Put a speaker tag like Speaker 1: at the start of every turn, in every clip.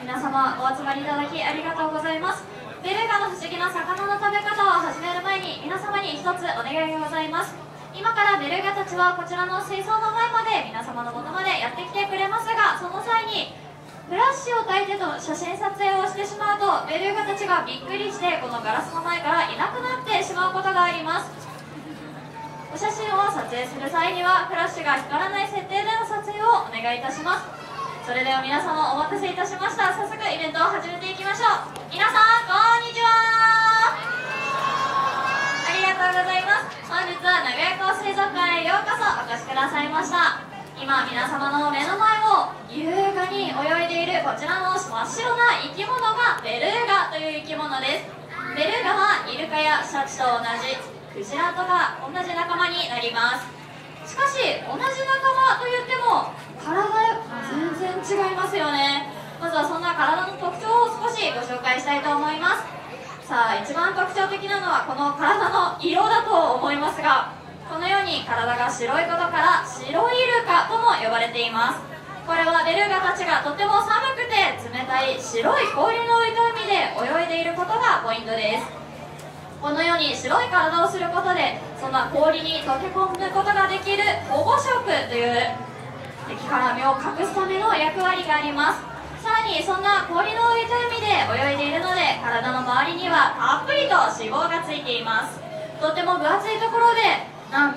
Speaker 1: 皆様お集まりいただきありがとうございます。ベルーガの不思議な魚の食べ方を始める前に皆様に一つお願いがございます。今からベルーガたちはこちらの水槽の前まで皆様のもとまでやってきてくれますが、その際にフラッシュを焚いてと写真撮影をしてしまうとベルーガたちがびっくりしてこのガラスの前からいなくなってしまうことがあります。お写真を撮影する際にはフラッシュが光らない設定での撮影をお願いいたします。それでは皆様お待たせいたしました。早速イベントを始めていきましょう。皆さんこんにちは。ありがとうございます。本日は名古屋港水族館へようこそお越しくださいました。今皆様の目の前を優雅に泳いでいるこちらの真っ白な生き物がベルーガという生き物です。ベルーガはイルカやシャチと同じクジラとか同じ仲間になります。しかし同じ仲間といっても体全然違いますよね。まずはそんな体の特徴を少しご紹介したいと思います。さあ、一番特徴的なのはこの体の色だと思いますが、このように体が白いことから白イルカとも呼ばれています。これはベルーガたちがとても寒くて冷たい白い氷の浮いた海で泳いでいることがポイントです。このように白い体をすることでそんな氷に溶け込むことができる保護色という敵から身を隠すための役割があります。さらにそんな氷の浮いた海で泳いでいるので体の周りにはたっぷりと脂肪がついています。とても分厚いところでなんと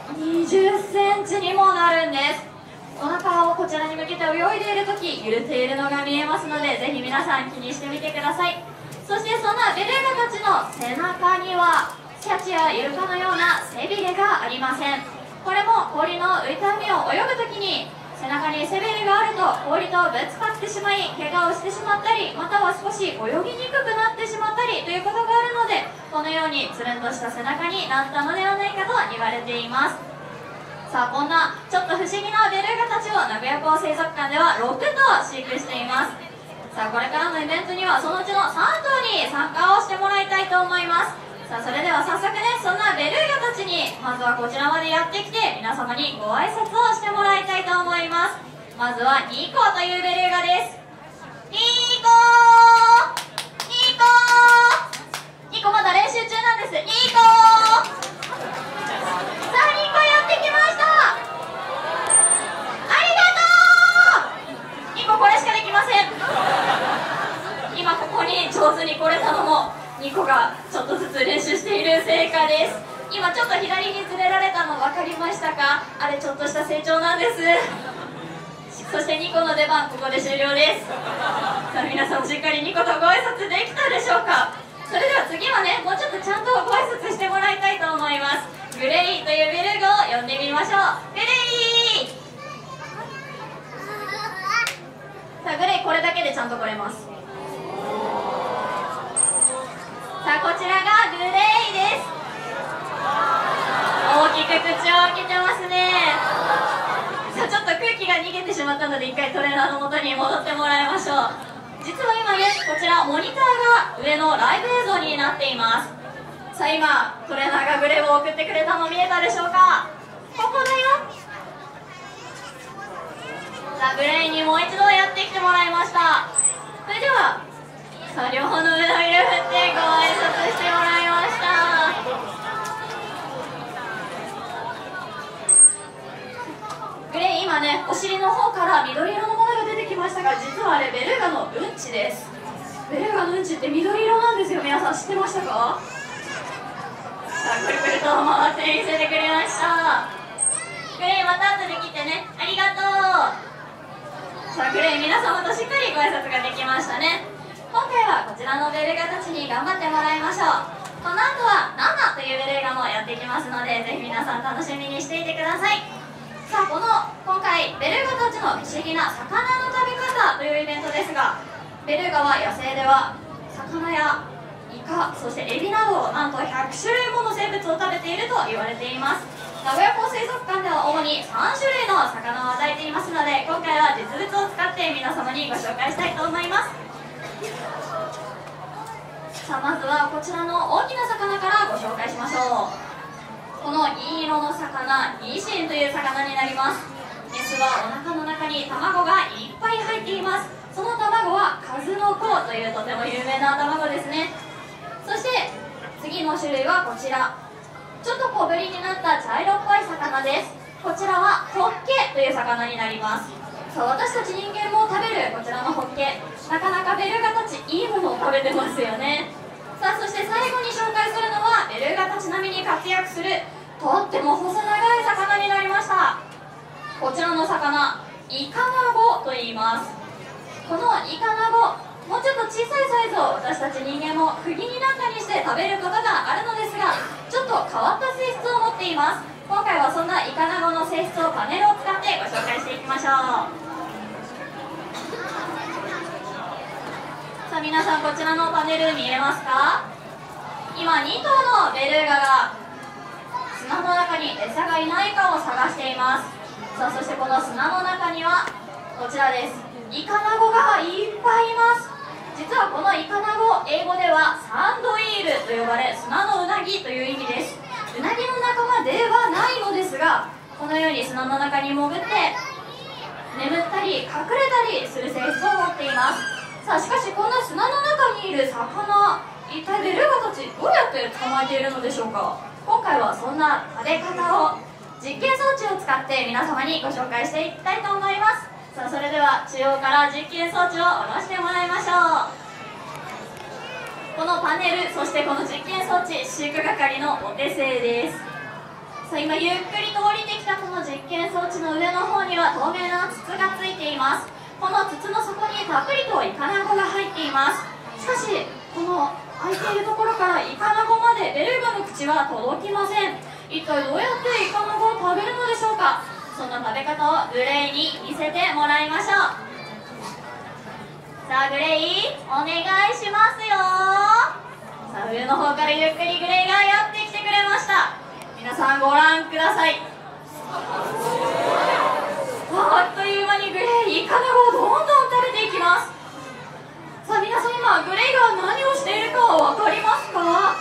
Speaker 1: 20センチにもなるんです。お腹をこちらに向けて泳いでいる時揺れているのが見えますので、ぜひ皆さん気にしてみてください。そしてそんなベルーガたちの背中にはシャチやイルカのような背びれがありません。これも氷の浮いた海を泳ぐ時に背中に背びれがあると氷とぶつかってしまい怪我をしてしまったり、または少し泳ぎにくくなってしまったりということがあるので、このようにつるんとした背中になったのではないかと言われています。さあ、こんなちょっと不思議なベルーガたちを名古屋港水族館では6頭飼育しています。さあ、これからのイベントにはそのうちの3頭に参加をしてもらいたいと思います。さあ、それでは早速ね、そんなベルーガたちにまずはこちらまでやってきて皆様にご挨拶をしてもらいたいと思います。まずはニコというベルーガです。ニコーニコーニコ、まだ練習中なんです。ニコーさあ、ニコやってきました。ありがとう。ニコこれしかできません。今ここに上手に来れたのもニコがちょっとずつ練習している成果です。今ちょっと左にずれられたの分かりましたか？あれちょっとした成長なんです。そしてニコの出番ここで終了です。さあ、皆さんしっかりニコとご挨拶できたでしょうか？それでは次はね、もうちょっとちゃんとご挨拶してもらいたいと思います。グレイというベルーガを呼んでみましょう。グレイさあ、グレイこれだけでちゃんと来れます。さあ、こちらがグレイです。大きく口を開けてますね。さあ、ちょっと空気が逃げてしまったので一回トレーナーの元に戻ってもらいましょう。実は今ね、こちらモニターが上のライブ映像になっています。さあ、今トレーナーがグレイを送ってくれたの見えたでしょうか？ここだよ。さあ、グレイにもう一度やってきてもらいました。それではさあ、両方の上の指を振ってご挨拶してもらいました。グレイ今ね、お尻の方から緑色のものが出てきましたが、実はあれベルーガのうんちです。ベルーガのうんちって緑色なんですよ。皆さん知ってましたか？さあ、くるくると回って見せてくれました。グレイまた後で来てね。ありがとう。さあ、グレイ皆様としっかりご挨拶ができましたね。今回はこちらのベルーガたちに頑張ってもらいましょう。この後はナナというベルーガもやってきますので、ぜひ皆さん楽しみにしていてください。さあ、今回ベルーガたちの不思議な魚の食べ方というイベントですが、ベルーガは野生では魚やイカ、そしてエビなどなんと100種類もの生物を食べていると言われています。名古屋港水族館では主に3種類の魚を与えていますので、今回は実物を使って皆様にご紹介したいと思います。さあ、まずはこちらの大きな魚からご紹介しましょう。この銀色の魚、ニシンという魚になります。メスはお腹の中に卵がいっぱい入っています。 その卵は数の子というとても有名な卵ですね。そして次の種類はこちら、ちょっと小ぶりになった茶色っぽい魚です。こちらはホッケという魚になります。さあ、私たち人間も食べるこちらのホッケ、なかなかベルガたちいいものを食べてますよね。さあ、そして最後に紹介するのはベルガたち並みに活躍するとっても細長い魚になりました。こちらの魚、イカナゴと言います。このイカナゴ、もうちょっと小さいサイズを私たち人間も釘になんかにして食べることがあるのですが、ちょっと変わった性質を持っています。今回はそんなイカナゴの性質をパネルを使ってご紹介していきましょう。さあ、皆さんこちらのパネル見えますか？今2頭のベルーガが砂の中に餌がいないかを探しています。さあ、そしてこの砂の中にはこちらです。イカナゴがいっぱいいます。実はこのイカナゴ、英語ではサンドイールと呼ばれ、砂のうなぎという意味です。うなぎの仲間ではないのですが、このように砂の中に潜って眠ったり隠れたりする性質を持っています。さあ、しかしこんな砂の中にいる魚、一体ベルーガたちどうやって捕まえているのでしょうか。今回はそんな食べ方を実験装置を使って皆様にご紹介していきたいと思います。さあ、それでは中央から実験装置を下ろしてもらいましょう。このパネル、そしてこの実験装置、飼育係のお手製です。さあ、今ゆっくりと降りてきたこの実験装置の上の方には透明な筒がついています。この筒の底にたっぷりとイカナゴが入っています。しかしこの開いているところからイカナゴまでベルーガの口は届きません。一体どうやってイカナゴを食べるのでしょうか。そんな食べ方をグレイに見せてもらいましょう。さあ、グレイお願いしますよ。さあ、上の方からゆっくりグレイがやってきてくれました。皆さんご覧ください。あっという間にグレイイカナゴをどんどん食べていきます。さあ、皆さん今グレイが何をしているか分かりますか？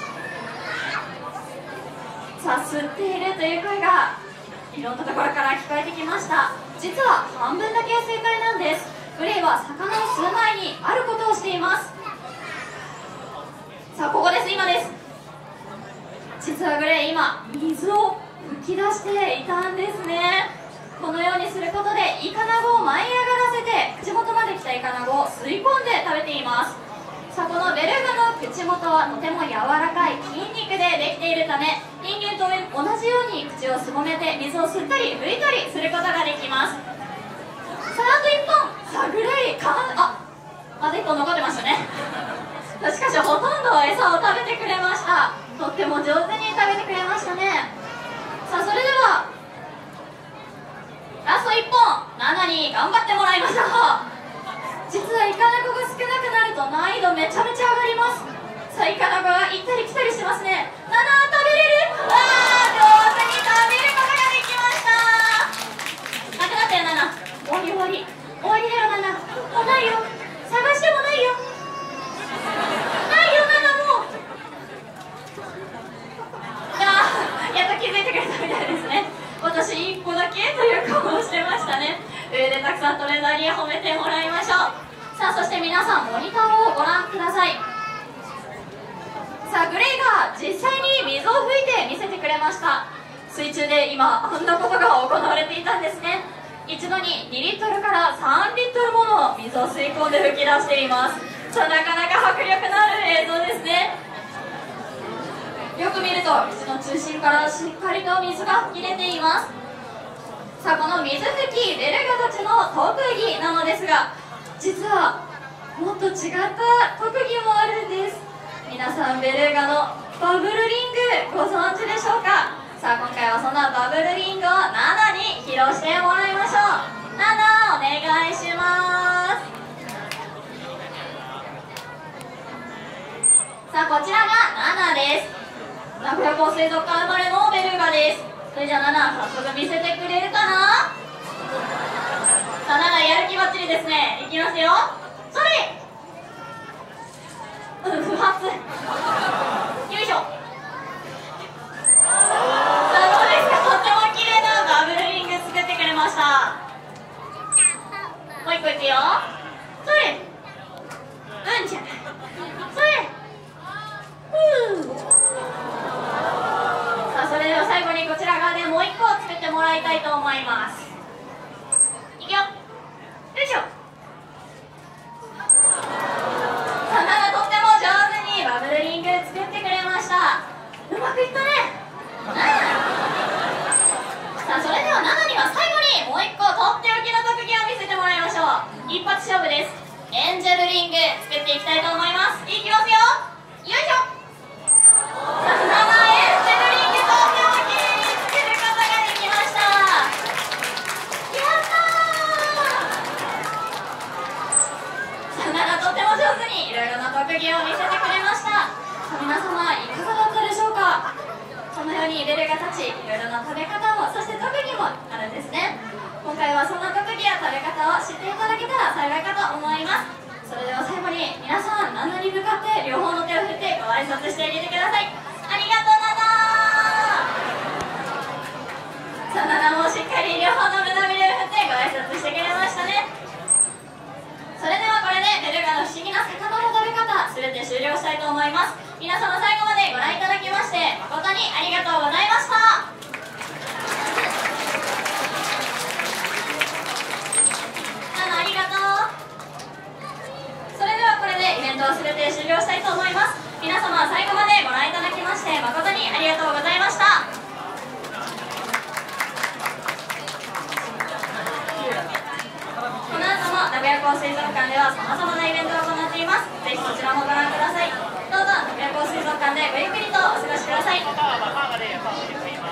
Speaker 1: さあ、吸っているという声がいろんなところから聞こえてきました。実は半分だけ正解なんです。グレイは魚を吸う前にあることをしています。さあ、ここです、今です。実はグレイ今水を吹き出していたんですね。このようにすることでイカナゴを舞い上がらせて口元まで来たイカナゴを吸い込んで食べています。さあ、このベルーガの口元はとても柔らかい筋肉でできているため、人間と同じように口をすぼめて水を吸ったり拭いたりすることができます。さあ、あと1本。さあ、グレイまだ1本残ってましたね。しかしほとんど餌を食べてくれました。とっても上手に食べてくれましたね。さあ、それではラスト1本ナナに頑張ってもらいましょう。実はイカナゴが少なくなると難易度めちゃめちゃ上がります。さあ、イカナゴが行ったり来たりしますね。ナナ食べれる？わー、上手に食べることができました。なくなったよ、ナナ。終わり終わり終わりだよ、ナナ。もうないよ、探してもないよ、ないよ、ナナ。もうやっと気づいてくれたみたいですね。私1個だけという顔をしてましたね。上でたくさんトレーナーに褒めてもらいましょう。さあ、そして皆さんモニターをご覧ください。さあ、グレイが実際に水を吹いて見せてくれました。水中で今あんなことが行われていたんですね。一度に2リットルから3リットルもの水を吸い込んで吹き出しています。さあ、なかなか迫力のある映像ですね。よく見ると口の中心からしっかりと水が吹き出ています。さあ、この水吹きベルーガたちの特技なのですが、実はもっと違った特技もあるんです。皆さんベルーガのバブルリングご存知でしょうか。さあ、今回はそんなバブルリングをナナに披露してもらいましょう。ナナお願いします。さあ、こちらがナナです。名古屋港水族館生まれのベルーガです。それじゃあナナ、早速見せてくれるかな。さあ、ナナやる気バッチリですね。いきますよ、それ。不発。よいしょ。さあ、どうですか。とっても綺麗なバブルリング作ってくれました。もう一個いくよ。 んじゃそれさあ、それでは最後にこちら側でもう1個作ってもらいたいと思います。いくよ、よいしょ。さあ、ナナとっても上手にバブルリング作ってくれました。うまくいったね。さあ、それではナナには最後にもう1個とっておきの特技を見せてもらいましょう。一発勝負です。エンジェルリング作っていきたいと思います。いきますよ、よいしょ。さあ、ナナエンジェルリングとっておきに作ることができました。やったー。さあ、ナナとっても上手にいろいろな特技を見せてくれました。皆様いかがだったでしょうか。このようにベルが立ち、いろいろな食べ方もそして特技もあるんですね。今回はそんな特技や食べ方を知っていただけたら幸いかと思います。それでは最後に皆さん、ナナに向かって両方の手を振ってご挨拶してあげてください。ありがとうナナー。さあ、ナナもしっかり両方の胸びれを振ってご挨拶してくれましたね。それではこれでベルガの不思議な魚の食べ方全て終了したいと思います。皆様最後までご覧いただきまして誠にありがとうございました。ナナありがとう。それではこれでイベントを全て終了したいと思います。皆様最後までご覧いただきまして誠にありがとうございました。この後も名古屋港水族館ではさまざまなイベントを行っています。ぜひそちらもご覧ください。どうぞ名古屋港水族館でごゆっくりとお過ごしください。